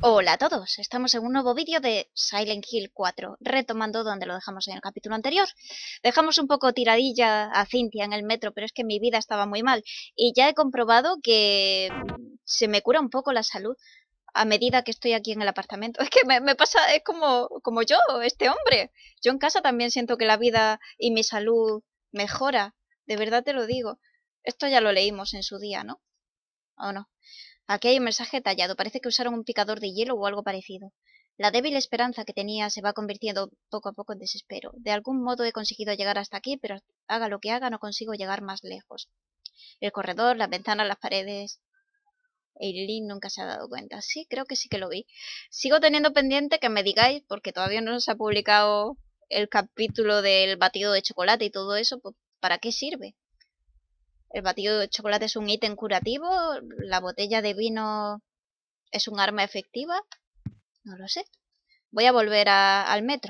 Hola a todos, estamos en un nuevo vídeo de Silent Hill 4, retomando donde lo dejamos en el capítulo anterior. Dejamos un poco tiradilla a Cynthia en el metro, pero es que mi vida estaba muy mal. Y ya he comprobado que se me cura un poco la salud a medida que estoy aquí en el apartamento. Es que me pasa, es como yo, este hombre. Yo en casa también siento que la vida y mi salud mejora, de verdad te lo digo. Esto ya lo leímos en su día, ¿no? ¿O no? Aquí hay un mensaje tallado. Parece que usaron un picador de hielo o algo parecido. La débil esperanza que tenía se va convirtiendo poco a poco en desespero. De algún modo he conseguido llegar hasta aquí, pero haga lo que haga, no consigo llegar más lejos. El corredor, las ventanas, las paredes... Eileen nunca se ha dado cuenta. Sí, creo que sí que lo vi. Sigo teniendo pendiente que me digáis, porque todavía no se ha publicado el capítulo del batido de chocolate y todo eso, pues, ¿para qué sirve? El batido de chocolate es un ítem curativo. La botella de vino es un arma efectiva. No lo sé. Voy a volver al metro.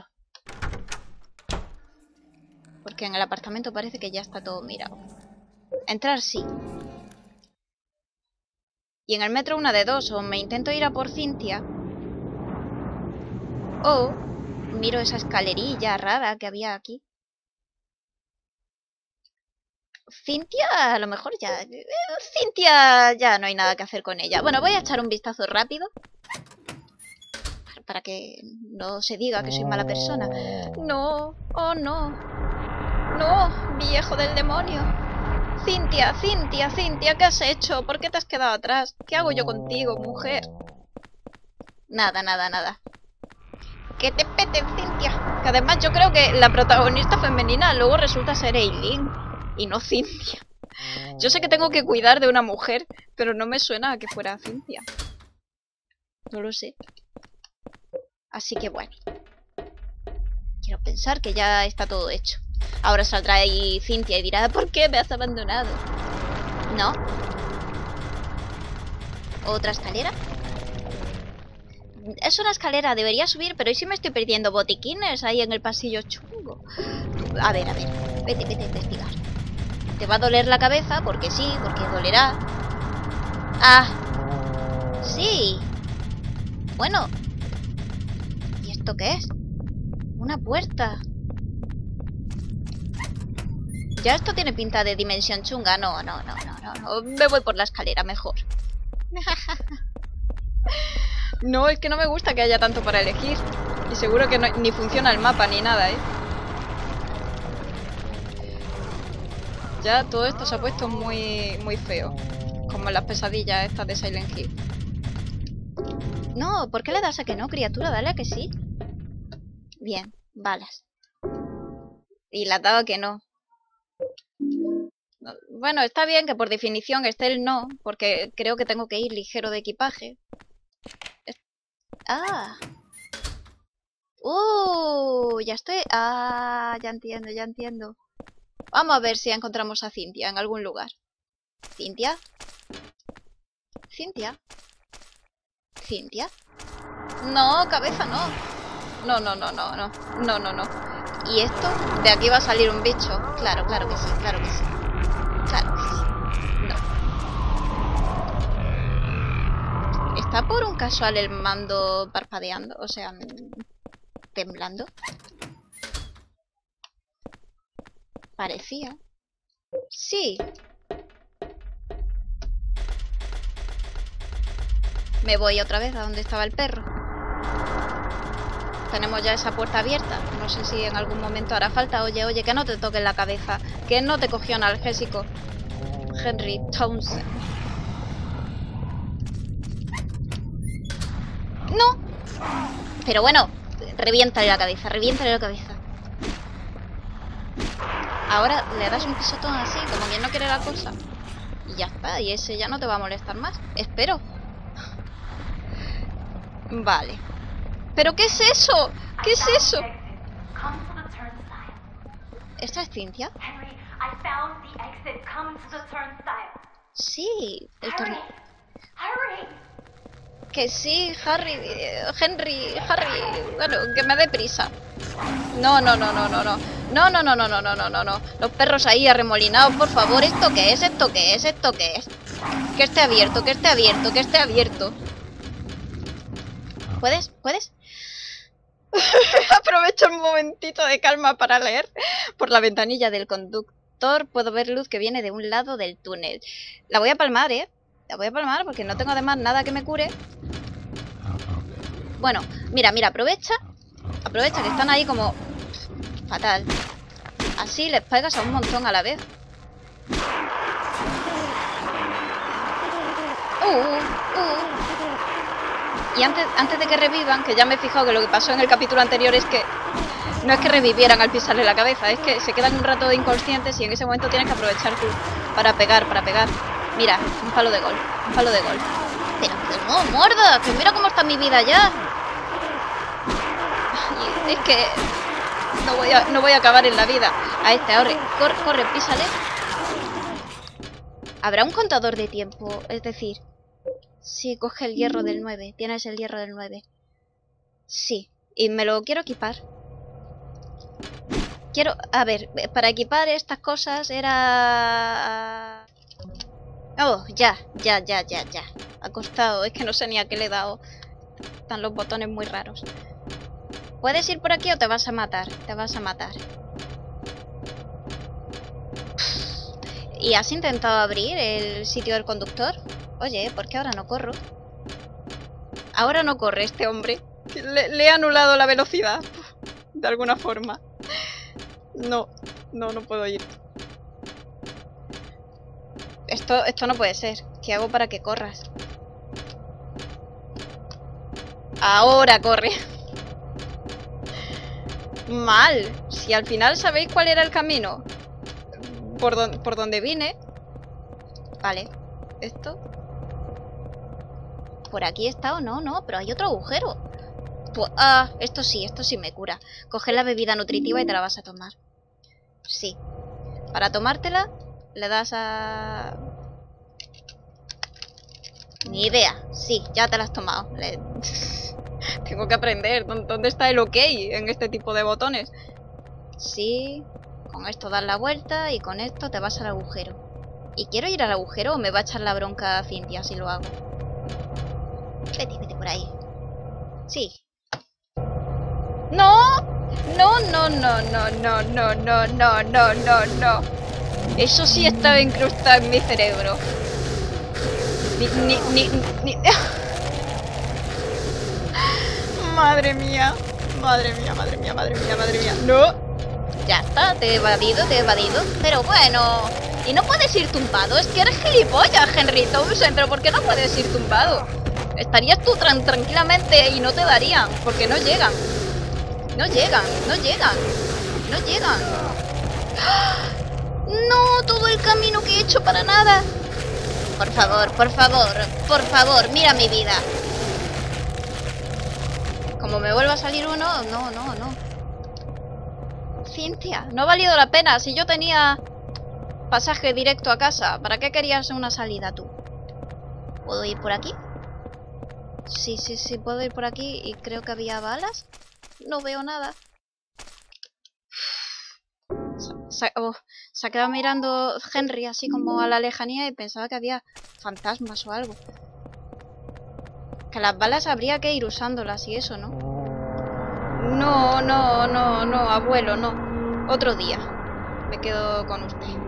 Porque en el apartamento parece que ya está todo mirado. Entrar sí. Y en el metro una de dos. O me intento ir a por Cynthia. O miro esa escalerilla rara que había aquí. Cynthia, a lo mejor ya... Cynthia ya no hay nada que hacer con ella. Bueno, voy a echar un vistazo rápido. Para que no se diga que soy mala persona. No, oh no. No, viejo del demonio. Cynthia, Cynthia, Cynthia, ¿qué has hecho? ¿Por qué te has quedado atrás? ¿Qué hago yo contigo, mujer? Nada, nada, nada. Que te peten, Cynthia. Que además yo creo que la protagonista femenina luego resulta ser Eileen y no Cynthia. Yo sé que tengo que cuidar de una mujer, pero no me suena a que fuera Cynthia. No lo sé. Así que bueno. Quiero pensar que ya está todo hecho. Ahora saldrá ahí Cynthia y dirá, ¿por qué me has abandonado? ¿No? ¿Otra escalera? Es una escalera, debería subir, pero ¿y si me estoy perdiendo botiquines ahí en el pasillo chungo? A ver, vete a investigar. Te va a doler la cabeza, porque sí, porque dolerá. Ah, sí. Bueno. ¿Y esto qué es? Una puerta. Ya esto tiene pinta de dimensión chunga. No. Me voy por la escalera mejor. No, es que no me gusta que haya tanto para elegir. Y seguro que no, ni funciona el mapa ni nada, ¿eh? Ya todo esto se ha puesto muy feo. Como las pesadillas estas de Silent Hill. No, ¿por qué le das a que no, criatura? Dale a que sí. Bien, balas. Y le has dado a que no. Bueno, está bien que por definición esté el no, porque creo que tengo que ir ligero de equipaje. Ah. Ya estoy... Ah, ya entiendo. Vamos a ver si encontramos a Cynthia en algún lugar. ¿Cynthia? ¿Cynthia? ¿Cynthia? No, cabeza no. No. ¿Y esto? De aquí va a salir un bicho. Claro que sí. No. ¿Está por un casual el mando parpadeando? O sea, temblando. Parecía. Sí. Me voy otra vez a donde estaba el perro. Tenemos ya esa puerta abierta. No sé si en algún momento hará falta. Oye, que no te toquen la cabeza. Que no te cogió analgésico. Henry Townsend. ¡No! Pero bueno, reviéntale la cabeza. Ahora le das un pisotón así, como quien no quiere la cosa. Y ya está, y ese ya no te va a molestar más. Espero. Vale. ¿Pero qué es eso? ¿Qué es eso? ¿Esta es Cynthia? Sí, el tornillo. Que sí, Henry. Bueno, que me dé prisa. No. Los perros ahí arremolinados, por favor. ¿Esto qué es? Que esté abierto. ¿Puedes? ¿Puedes? Aprovecho un momentito de calma para leer. Por la ventanilla del conductor puedo ver luz que viene de un lado del túnel. La voy a palmar, ¿eh? La voy a palmar porque no tengo además nada que me cure. Bueno, mira, aprovecha. Aprovecha que están ahí como... fatal. Así les pegas a un montón a la vez. Y antes de que revivan, que ya me he fijado que lo que pasó en el capítulo anterior es que no es que revivieran al pisarle la cabeza, es que se quedan un rato de inconscientes y en ese momento tienes que aprovechar tú para pegar. Mira, un palo de gol. Pero que no, morda, que mira cómo está mi vida ya. Ay, es que no voy a acabar en la vida. A este, ahora, corre, písale. ¿Habrá un contador de tiempo? Es decir... Sí, coge el hierro del 9. Tienes el hierro del 9. Sí. Y me lo quiero equipar. A ver, para equipar estas cosas era... Oh, ya. Ha costado. Es que no sé ni a qué le he dado. Están los botones muy raros. ¿Puedes ir por aquí o te vas a matar? Te vas a matar. ¿Y has intentado abrir el sitio del conductor? Oye, ¿por qué ahora no corro? Ahora no corre este hombre. Le he anulado la velocidad. De alguna forma. No puedo ir. Esto no puede ser. ¿Qué hago para que corras? Ahora corre. Mal. Si al final sabéis cuál era el camino. Por donde vine. Vale. Esto. ¿Por aquí está o no? No, pero hay otro agujero. Esto sí me cura. Coge la bebida nutritiva y te la vas a tomar. Sí. Para tomártela, le das a... Ni idea. Sí, ya te la has tomado. Tengo que aprender. ¿Dónde está el OK en este tipo de botones? Sí. Con esto das la vuelta y con esto te vas al agujero. ¿Y quiero ir al agujero o me va a echar la bronca a Cynthia si lo hago? Vete por ahí. Sí. ¡No! No. Eso sí estaba incrustado en mi cerebro. Madre mía. No. Ya está, te he evadido. Pero bueno... Y no puedes ir tumbado, es que eres gilipollas, Henry Thompson, pero ¿por qué no puedes ir tumbado? Estarías tú tranquilamente y no te darían, porque no llegan. No llegan. No, todo el camino que he hecho para nada. Por favor, mira mi vida. Como me vuelva a salir uno, no. Cynthia, no ha valido la pena, si yo tenía... pasaje directo a casa. ¿Para qué querías una salida tú? ¿Puedo ir por aquí? Sí, puedo ir por aquí. Y creo que había balas. No veo nada. Se ha quedado mirando Henry así como a la lejanía y pensaba que había fantasmas o algo. Que las balas habría que ir usándolas y eso, ¿no? No, abuelo, no. Otro día. Me quedo con usted.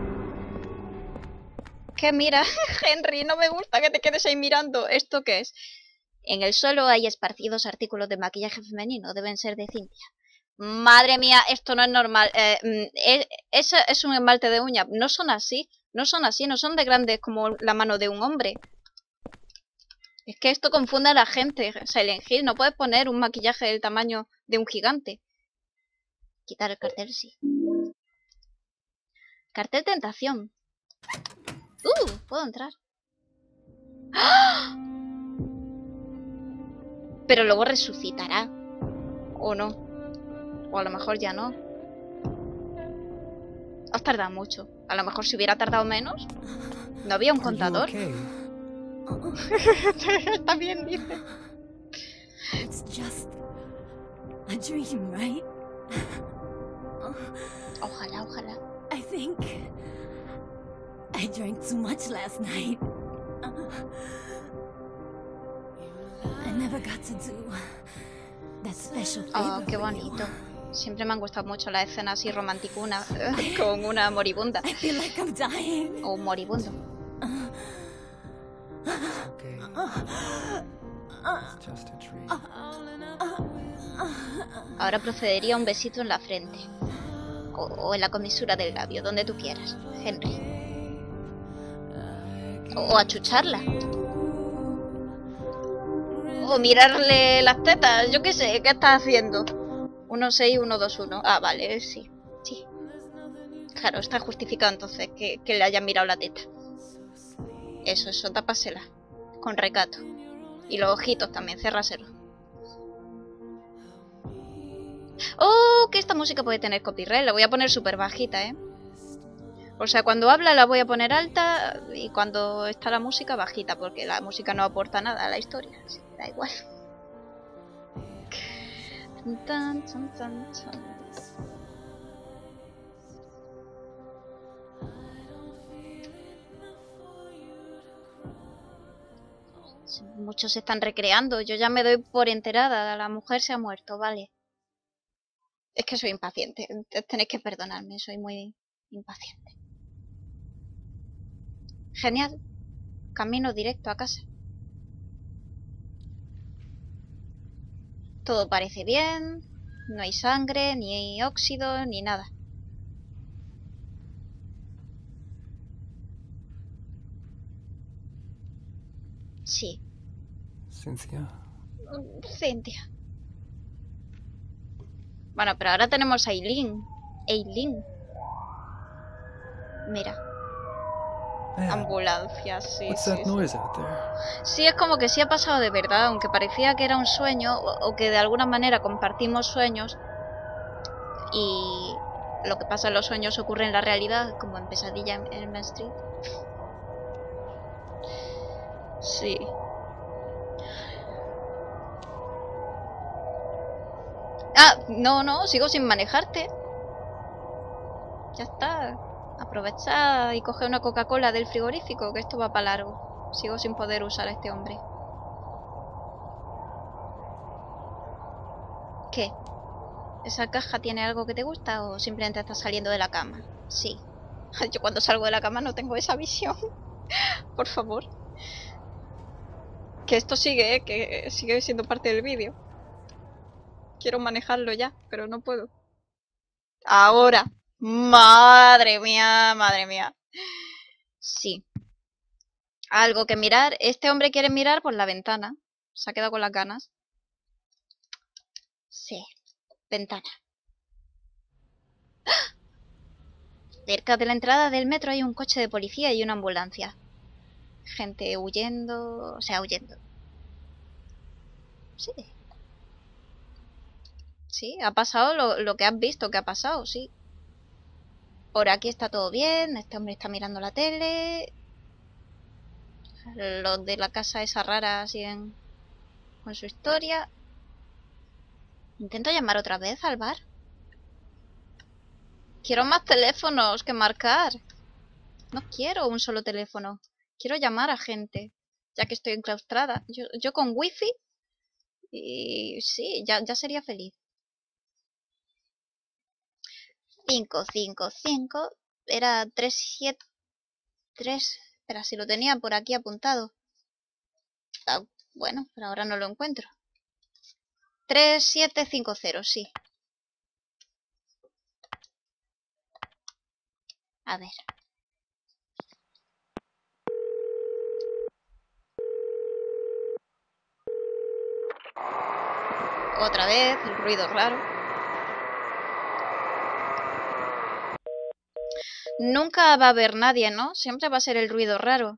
¿Qué mira? Henry, no me gusta que te quedes ahí mirando. ¿Esto qué es? En el suelo hay esparcidos artículos de maquillaje femenino. Deben ser de Cynthia. Madre mía, esto no es normal. Es un esmalte de uña. No son así. No son de grandes como la mano de un hombre. Es que esto confunde a la gente. Silent Hill, no puedes poner un maquillaje del tamaño de un gigante. Quitar el cartel, sí. Cartel tentación. Puedo entrar. ¡Ah! Pero luego resucitará. ¿O no? O a lo mejor ya no. Has tardado mucho. A lo mejor si hubiera tardado menos. ¿No había un contador? Está bien, dice. It's just a dream, right? Ojalá. I think I drank too much last night. And never got to do that special Oh, favor qué for you. bonito. Siempre me han gustado mucho las escenas así romanticunas con una moribunda I feel like I'm dying. o un moribundo. Okay. It's just a dream. Ahora procedería a un besito en la frente. O en la comisura del labio, donde tú quieras, Henry. O achucharla. O mirarle las tetas, yo qué sé, ¿qué estás haciendo? 16121. Ah, vale, sí. Sí. Claro, está justificado entonces que le hayan mirado la teta. Eso, tápasela. Con recato. Y los ojitos también, cérraselos. Oh, que esta música puede tener copyright. La voy a poner súper bajita, ¿eh? O sea, cuando habla la voy a poner alta y cuando está la música bajita, porque la música no aporta nada a la historia. Así que da igual. Tan, tan, tan, tan. Muchos se están recreando. Yo ya me doy por enterada. La mujer se ha muerto, vale. Es que soy impaciente. Tenéis que perdonarme. Soy muy impaciente. Genial. Camino directo a casa. Todo parece bien. No hay sangre, ni óxido, ni nada. Sí. Cynthia. Cynthia. Bueno, pero ahora tenemos a Eileen. Eileen. Mira. Man, Ambulancia, sí, what's sí. that noise out there? Sí, es como que sí ha pasado de verdad, aunque parecía que era un sueño o que de alguna manera compartimos sueños y lo que pasa en los sueños ocurre en la realidad, como en Pesadilla en Elm Street. Sí. Ah, no, sigo sin manejarte. Ya está. Aprovecha y coge una Coca-Cola del frigorífico, que esto va para largo. Sigo sin poder usar a este hombre. ¿Qué? ¿Esa caja tiene algo que te gusta o simplemente estás saliendo de la cama? Sí. Yo cuando salgo de la cama no tengo esa visión. Por favor. Que esto sigue, que sigue siendo parte del vídeo. Quiero manejarlo ya, pero no puedo. Ahora. Madre mía, madre mía. Sí. Algo que mirar. Este hombre quiere mirar por la ventana. Se ha quedado con las ganas. Sí. Ventana. Cerca de la entrada del metro hay un coche de policía y una ambulancia. Gente huyendo. O sea, huyendo. Sí. Sí, ha pasado lo que has visto que ha pasado, sí. Por aquí está todo bien. Este hombre está mirando la tele. Los de la casa esa rara siguen con su historia. Intento llamar otra vez al bar. Quiero más teléfonos que marcar. No quiero un solo teléfono. Quiero llamar a gente, ya que estoy enclaustrada. Yo con wifi y sí, ya sería feliz. 555 era 373. Espera, si lo tenía por aquí apuntado. Ah, bueno, pero ahora no lo encuentro. 3750, sí. A ver. Otra vez, el ruido raro. Nunca va a haber nadie, ¿no? Siempre va a ser el ruido raro.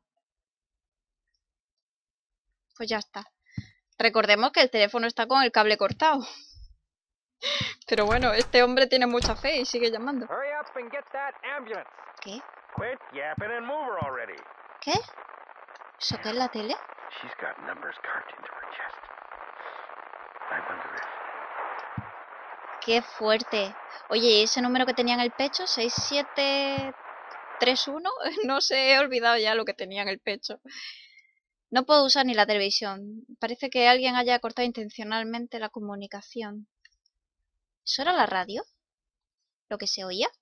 Pues ya está. Recordemos que el teléfono está con el cable cortado. Pero bueno, este hombre tiene mucha fe y sigue llamando. Hurry up and get that ambulance. ¿Qué? Quit yapping and move her already. ¿Qué? ¿Eso qué es la tele? She's got numbers carved into her chest. I wonder if... ¡Qué fuerte! Oye, ¿ese número que tenía en el pecho? ¿6731? No sé, he olvidado ya lo que tenía en el pecho. No puedo usar ni la televisión. Parece que alguien haya cortado intencionalmente la comunicación. ¿Eso era la radio? ¿Lo que se oía?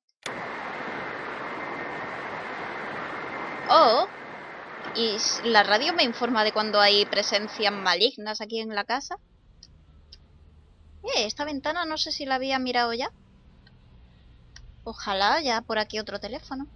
Oh, ¿y la radio me informa de cuando hay presencias malignas aquí en la casa? Esta ventana no sé si la había mirado ya. Ojalá ya por aquí otro teléfono.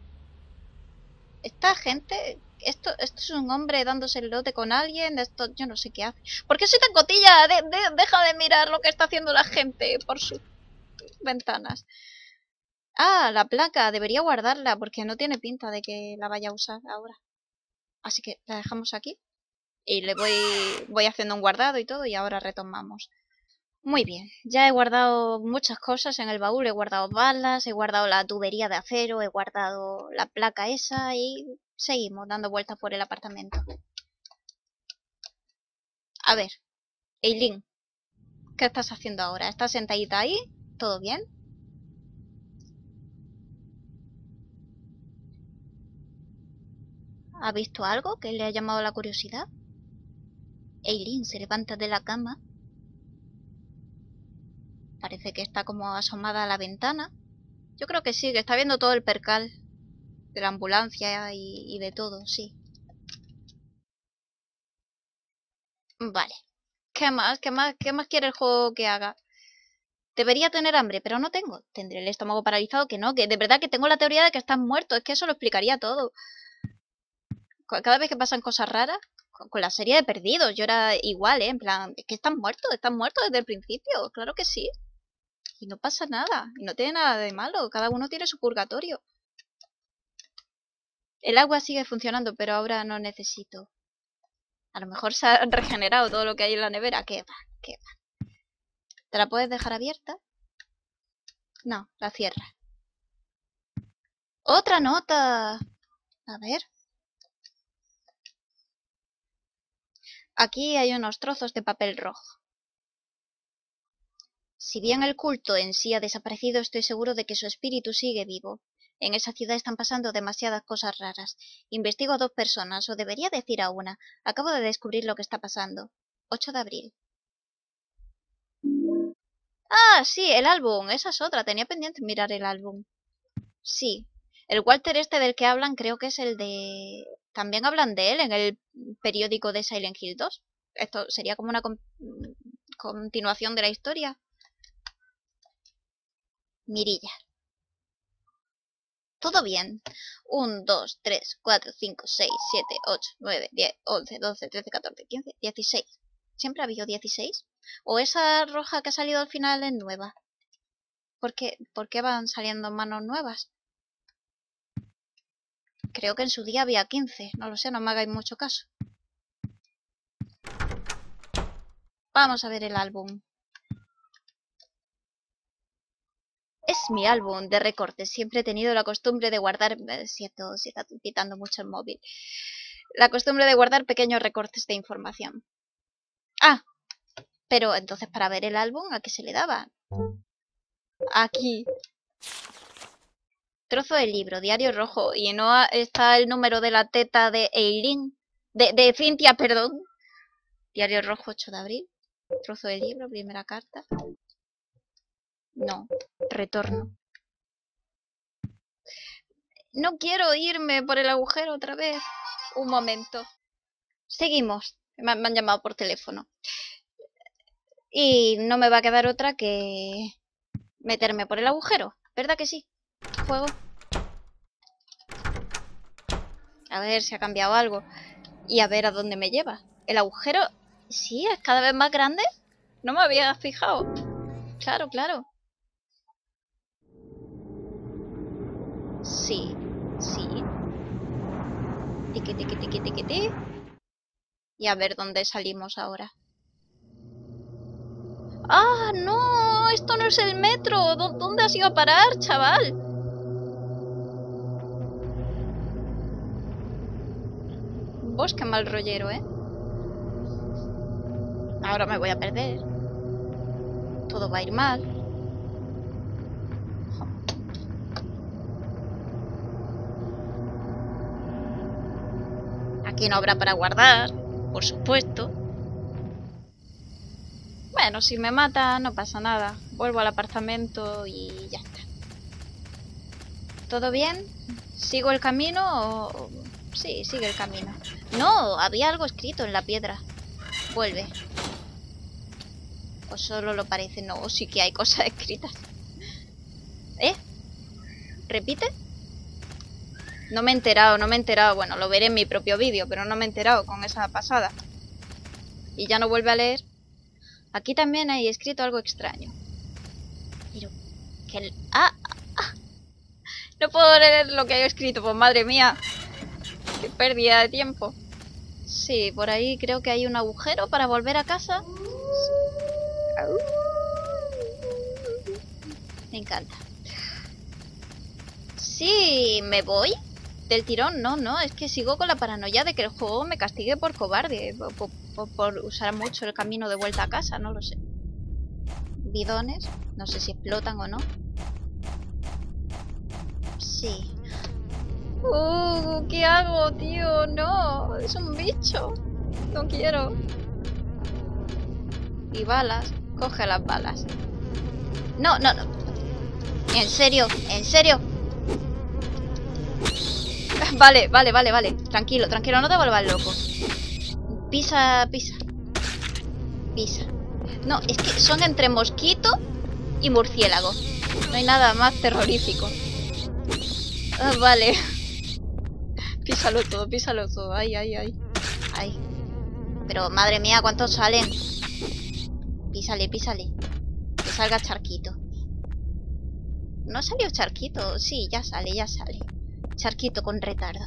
Esta gente... Esto es un hombre dándose el lote con alguien. Esto yo no sé qué hace. ¿Por qué soy tan cotilla? Deja de mirar lo que está haciendo la gente por sus ventanas. Ah, la placa. Debería guardarla porque no tiene pinta de que la vaya a usar ahora. Así que la dejamos aquí. Y le voy haciendo un guardado y todo y ahora retomamos. Muy bien, ya he guardado muchas cosas en el baúl, he guardado balas, he guardado la tubería de acero, he guardado la placa esa y seguimos dando vueltas por el apartamento. A ver, Eileen, ¿qué estás haciendo ahora? ¿Estás sentadita ahí? ¿Todo bien? ¿Ha visto algo que le ha llamado la curiosidad? Eileen se levanta de la cama. Parece que está como asomada a la ventana. Yo creo que sí, que está viendo todo el percal de la ambulancia y de todo, sí. Vale. ¿Qué más? ¿Qué más? ¿Qué más quiere el juego que haga? Debería tener hambre, pero no tengo. Tendré el estómago paralizado, que no, que de verdad que tengo la teoría de que estás muerto. Es que eso lo explicaría todo. Cada vez que pasan cosas raras, con la serie de Perdidos, yo era igual, En plan, es que estás muerto desde el principio. Claro que sí. Y no pasa nada, y no tiene nada de malo. Cada uno tiene su purgatorio. El agua sigue funcionando, pero ahora no necesito. A lo mejor se ha regenerado todo lo que hay en la nevera. ¿Qué va? ¿Qué va? ¿Te la puedes dejar abierta? No, la cierra. ¡Otra nota! A ver. Aquí hay unos trozos de papel rojo. Si bien el culto en sí ha desaparecido, estoy seguro de que su espíritu sigue vivo. En esa ciudad están pasando demasiadas cosas raras. Investigo a 2 personas, o debería decir a una. Acabo de descubrir lo que está pasando. 8 de abril. Ah, sí, el álbum. Esa es otra. Tenía pendiente mirar el álbum. Sí. El Walter este del que hablan creo que es el de... También hablan de él en el periódico de Silent Hill 2. Esto sería como una continuación de la historia. Mirilla. Todo bien. 1, 2, 3, 4, 5, 6, 7, 8, 9, 10, 11, 12, 13, 14, 15, 16. ¿Siempre ha habido 16? ¿O esa roja que ha salido al final es nueva? ¿Por qué van saliendo manos nuevas? Creo que en su día había 15. No lo sé, no me hagáis mucho caso. Vamos a ver el álbum. Es mi álbum de recortes. Siempre he tenido la costumbre de guardar... Siento, se está pitando mucho el móvil. La costumbre de guardar pequeños recortes de información. Ah, pero entonces para ver el álbum, ¿a qué se le daba? Aquí. Trozo de libro, diario rojo. Y no está el número de la teta de Eileen. De Cynthia, perdón. Diario rojo, 8 de abril. Trozo de libro, primera carta. No, retorno. No quiero irme por el agujero otra vez. Un momento. Seguimos. Me han llamado por teléfono. Y no me va a quedar otra que meterme por el agujero. ¿Verdad que sí? Juego. A ver si ha cambiado algo. Y a ver a dónde me lleva. El agujero... Sí, es cada vez más grande. No me había fijado. Claro, claro. Sí, sí. Tiqui, tiqui, tiqui, tiqui, tiqui. Y a ver dónde salimos ahora. ¡Ah, no! ¡Esto no es el metro! ¿Dónde has ido a parar, chaval? Bosque mal rollero, ¿eh? Ahora me voy a perder. Todo va a ir mal. Aquí no habrá para guardar, por supuesto. Bueno, si me mata no pasa nada. Vuelvo al apartamento y ya está. ¿Todo bien? ¿Sigo el camino o...? Sí, sigue el camino. No, había algo escrito en la piedra. Vuelve. ¿O solo lo parece? No, sí que hay cosas escritas. ¿Eh? ¿Repite? No me he enterado. Bueno, lo veré en mi propio vídeo, pero no me he enterado con esa pasada. Y ya no vuelve a leer. Aquí también hay escrito algo extraño. Pero... que no puedo leer lo que hay escrito, pues madre mía. Qué pérdida de tiempo. Sí, por ahí creo que hay un agujero para volver a casa. Me encanta. Sí, ¿me voy? Del tirón, no, es que sigo con la paranoia de que el juego me castigue por cobarde, por usar mucho el camino de vuelta a casa, no lo sé. Bidones, no sé si explotan o no. Sí. ¿Qué hago, tío? No, es un bicho. No quiero. Y balas, coge las balas. No. ¿En serio? Vale. Tranquilo, no te vuelvas loco. Pisa. No, es que son entre mosquito y murciélago. No hay nada más terrorífico. Vale. Písalo todo. Ay. Pero madre mía, ¿cuántos salen? Písale. Que salga charquito. ¿No salió charquito? Sí, ya sale. Charquito con retardo.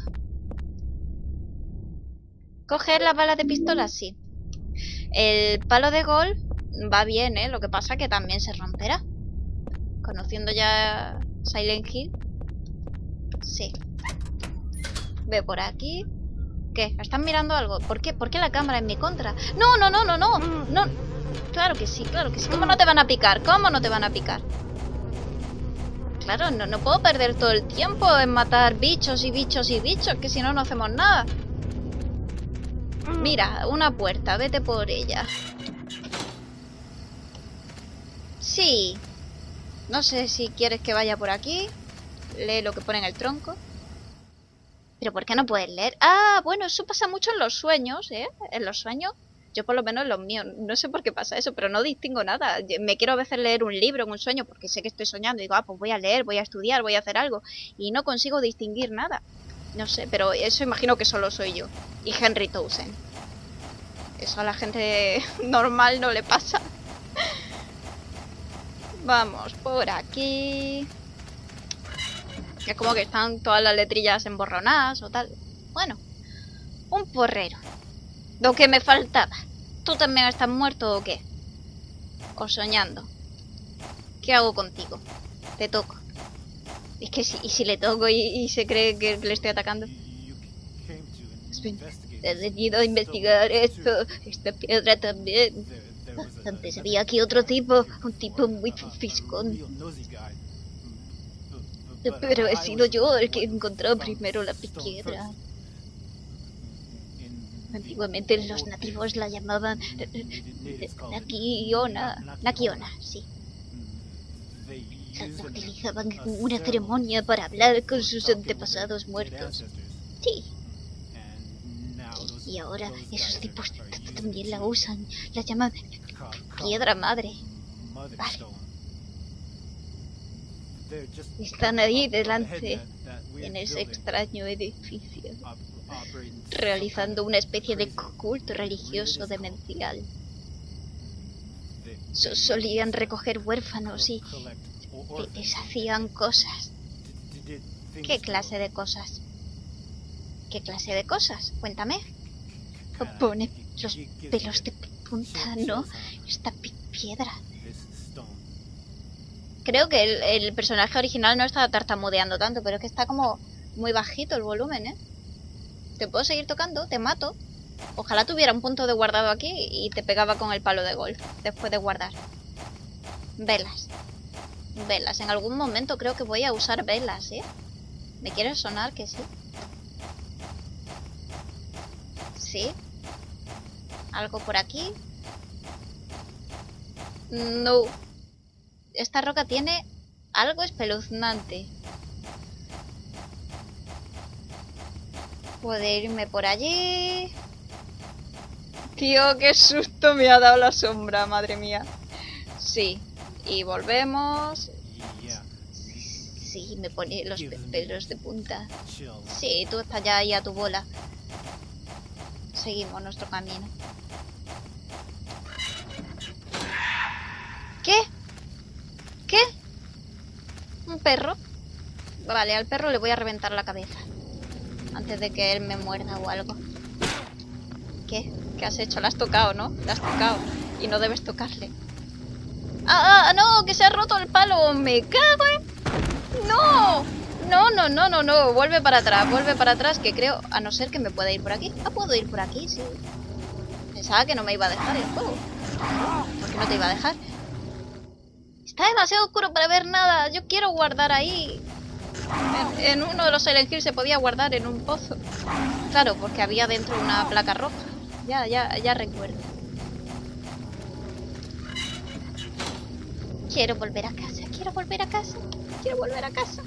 ¿Coger las balas de pistola? Sí. El palo de golf va bien, ¿eh? Lo que pasa que también se romperá. Conociendo ya Silent Hill. Sí. Ve por aquí. ¿Qué? ¿Están mirando algo? ¿Por qué la cámara en mi contra? No. Claro que sí. ¿Cómo no te van a picar? Claro, no puedo perder todo el tiempo en matar bichos, que si no hacemos nada. Mira, una puerta, vete por ella. Sí. No sé si quieres que vaya por aquí. Lee lo que pone en el tronco. ¿Pero por qué no puedes leer? Ah, bueno, eso pasa mucho en los sueños, ¿eh? En los sueños, yo por lo menos en los míos, no sé por qué pasa eso, pero no distingo nada. Me quiero a veces leer un libro en un sueño porque sé que estoy soñando y digo, pues voy a leer, voy a estudiar, voy a hacer algo. Y no consigo distinguir nada. No sé, pero eso imagino que solo soy yo. Y Henry Townsend. Eso a la gente normal no le pasa. Vamos, por aquí. Es como que están todas las letrillas emborronadas o tal. Bueno, un porrero. Lo que me faltaba. ¿Tú también estás muerto o qué? ¿O soñando? ¿Qué hago contigo? Te toco. Es que si le toco y se cree que le estoy atacando. He venido a investigar esta piedra también. Antes había aquí otro tipo, un tipo muy fiscón. Pero he sido yo el que encontró primero la piedra. Antiguamente los nativos la llamaban Nakiona, sí. La utilizaban como una ceremonia para hablar con sus antepasados muertos. Sí. Y ahora esos tipos también la usan, la llaman piedra madre. Vale. Están ahí delante, en ese extraño edificio, realizando una especie de culto religioso demencial. Solían recoger huérfanos y les hacían cosas. ¿Qué clase de cosas? Cuéntame. Pone los pelos de punta, ¿no? Esta piedra. Creo que el personaje original no está tartamudeando tanto, pero es que está como muy bajito el volumen, ¿eh? ¿Te puedo seguir tocando? ¿Te mato? Ojalá tuviera un punto de guardado aquí y te pegaba con el palo de golf después de guardar. Velas. En algún momento creo que voy a usar velas, ¿eh? ¿Me quiere sonar que sí? Sí. Algo por aquí. No. Esta roca tiene algo espeluznante. Puedo irme por allí. Tío, qué susto me ha dado la sombra, madre mía. Sí. Y volvemos. Sí, me pone los pelos de punta. Sí, tú estás ya ahí a tu bola. Seguimos nuestro camino. ¿Qué? ¿Qué? ¿Un perro? Vale, al perro le voy a reventar la cabeza. Antes de que él me muerda o algo. ¿Qué? ¿Qué has hecho? ¿La has tocado, no? La has tocado. Y no debes tocarle. ¡Ah, no! ¡Que se ha roto el palo! ¡Me cago en... ¡No! No. Vuelve para atrás, que creo... A no ser que me pueda ir por aquí. Ah, puedo ir por aquí, sí. Pensaba que no me iba a dejar el juego. ¿Por qué no te iba a dejar? Está demasiado oscuro para ver nada. Yo quiero guardar ahí. En uno de los Silent Hill se podía guardar en un pozo. Claro, porque había dentro una placa roja. Ya recuerdo. Quiero volver a casa.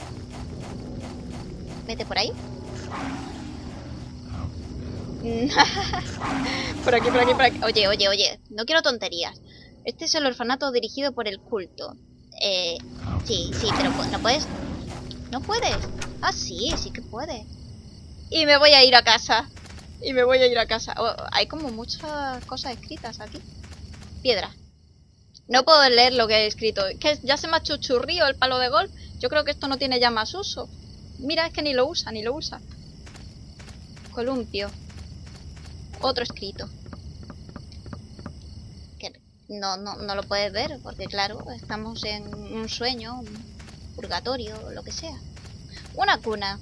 Vete por ahí. Por aquí. Oye. No quiero tonterías. Este es el orfanato dirigido por el culto. Sí, pero no puedes. ¿No puedes? Ah, sí que puedes. Y me voy a ir a casa. Oh, hay como muchas cosas escritas aquí. Piedra. No puedo leer lo que he escrito. Que ya se me ha chuchurrío el palo de golf. Yo creo que esto no tiene ya más uso. Mira, es que ni lo usa. Columpio. Otro escrito. Que no lo puedes ver porque claro, estamos en un sueño, un purgatorio, lo que sea. Una cuna.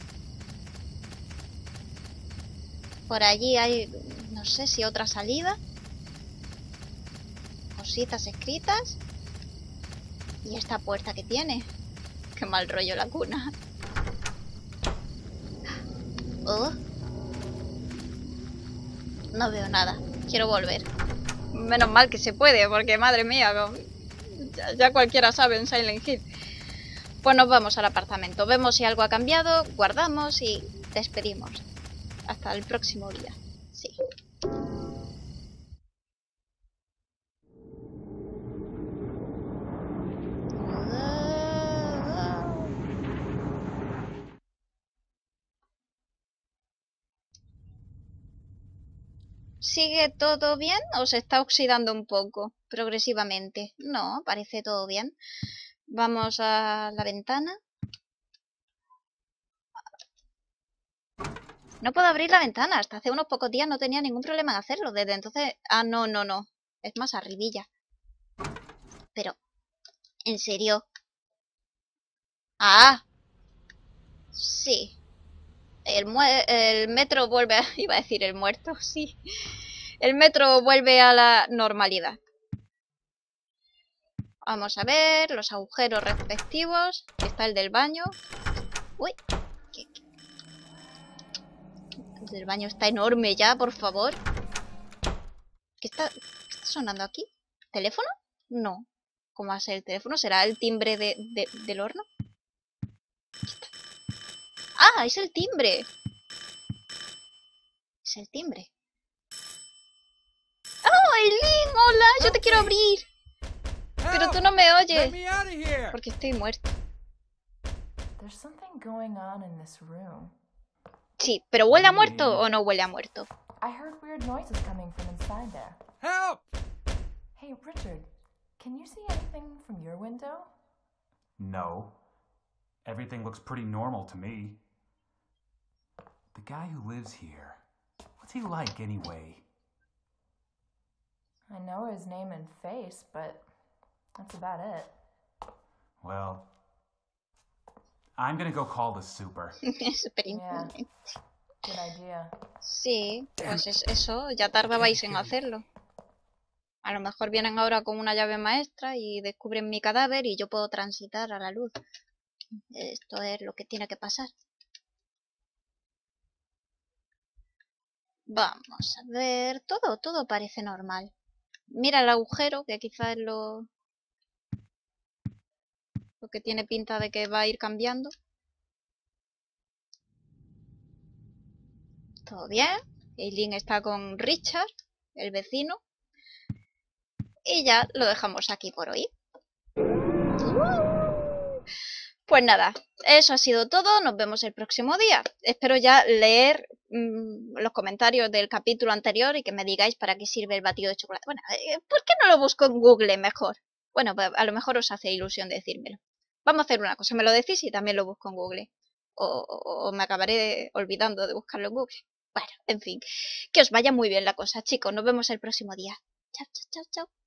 Por allí hay, no sé si otra salida. Cositas escritas. Y esta puerta que tiene. Qué mal rollo la cuna. Oh. No veo nada. Quiero volver. Menos mal que se puede, porque madre mía, ya cualquiera sabe en Silent Hill. Pues nos vamos al apartamento. Vemos si algo ha cambiado, guardamos y despedimos. Hasta el próximo día. Sí. ¿Sigue todo bien o se está oxidando un poco progresivamente? No, parece todo bien. Vamos a la ventana. No puedo abrir la ventana. Hasta hace unos pocos días no tenía ningún problema en hacerlo. Desde entonces... Ah, no. Es más arribilla. Pero... ¿En serio? Ah. Sí. El metro vuelve a... Iba a decir el muerto, sí. El metro vuelve a la normalidad. Vamos a ver los agujeros respectivos. Está el del baño. Uy. El del baño está enorme ya, por favor. ¿Qué está sonando aquí? ¿Teléfono? No. ¿Cómo va a ser el teléfono? ¿Será el timbre del horno? ¡Ah! ¡Es el timbre! Es el timbre. ¡Oh, Eileen! ¡Hola! ¡Yo te quiero abrir! Pero tú no me oyes. Porque estoy muerto. Sí, pero ¿huele a muerto o no huele a muerto? I heard weird noises coming from inside there. Help! Hey, Richard, can you see anything from your window? No. Everything looks pretty normal to me. The guy who lives here, what's he like anyway? I know his name and face, but that's about it. Well, I'm gonna go call the super. Súper Yeah. imponente. Good idea. Sí, pues eso, ya tardabais en hacerlo. A lo mejor vienen ahora con una llave maestra y descubren mi cadáver y yo puedo transitar a la luz. Esto es lo que tiene que pasar. Vamos a ver, todo parece normal. Mira el agujero, que quizás es lo que tiene pinta de que va a ir cambiando. Todo bien. Eileen está con Richard, el vecino. Y ya lo dejamos aquí por hoy. Pues nada, eso ha sido todo. Nos vemos el próximo día. Espero ya leer los comentarios del capítulo anterior y que me digáis para qué sirve el batido de chocolate. Bueno, ¿por qué no lo busco en Google mejor? Bueno, pues a lo mejor os hace ilusión decírmelo. Vamos a hacer una cosa, me lo decís y también lo busco en Google. O me acabaré olvidando de buscarlo en Google. Bueno, en fin, que os vaya muy bien la cosa, chicos. Nos vemos el próximo día. Chao, chao, chao, chao.